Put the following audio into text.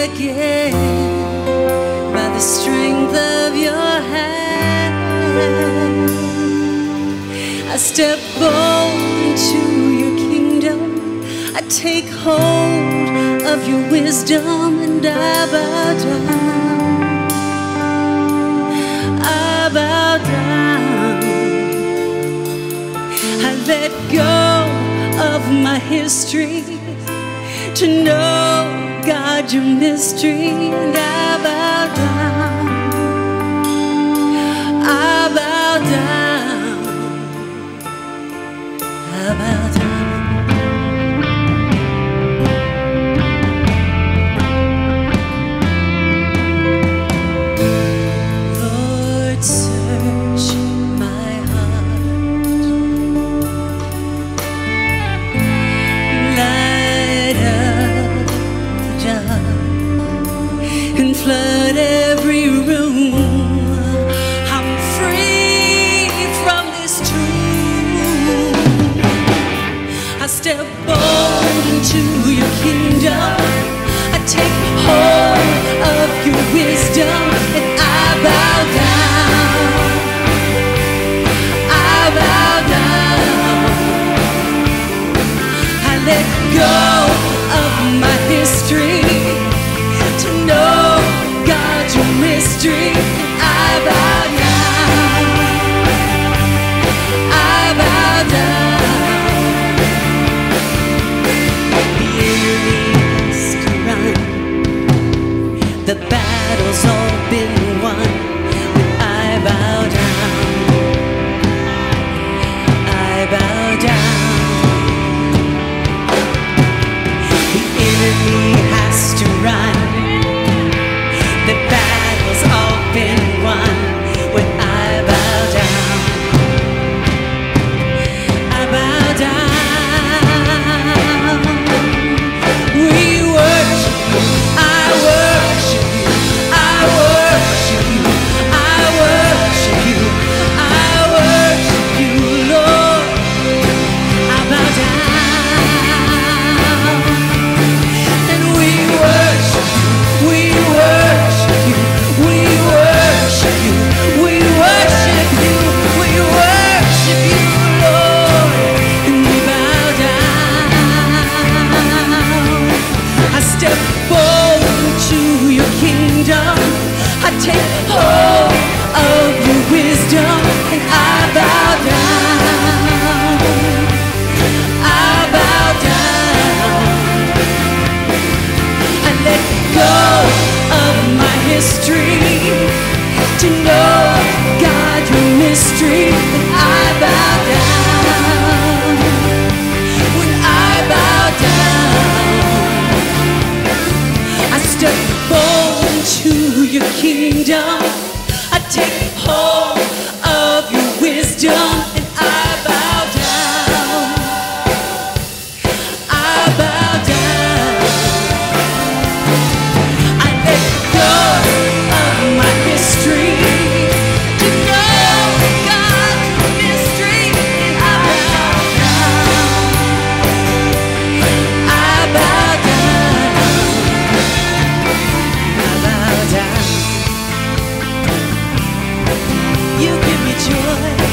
again by the strength of your hand. I step bold into your kingdom. I take hold of your wisdom and I bow down. I bow down. I let go of my history to know, God, your mystery, and I bow down. I bow down. I bow down. Lord, search my heart. Light up the dark and flood every room. I'm free from this tomb. I step bold into your kingdom. I take hold of your wisdom and I bow down. I bow down. I let go of my history to know, God, your mystery. I bow down. I bow down. The enemy has to run. The battle's all been won when I bow down. I bow down. The enemy has to run. The battle's all been won when I bow down. I bow down. We worship you. I worship you. I worship you. I worship you. I worship you, Lord. I bow down. And we worship you. We worship you. We worship you. We worship you. We worship you, Lord. And we bow down. I step forward to your kingdom. I take hold of your wisdom and I bow down. I bow down. I let go of my history to know, God, your mystery. And I bow down. When I bow down, I step bold into your kingdom. I take hold of your wisdom and I bow down. I bow down. I let go of my history to know, God, your mystery. And I bow down. I bow down. I bow down. You give me joy.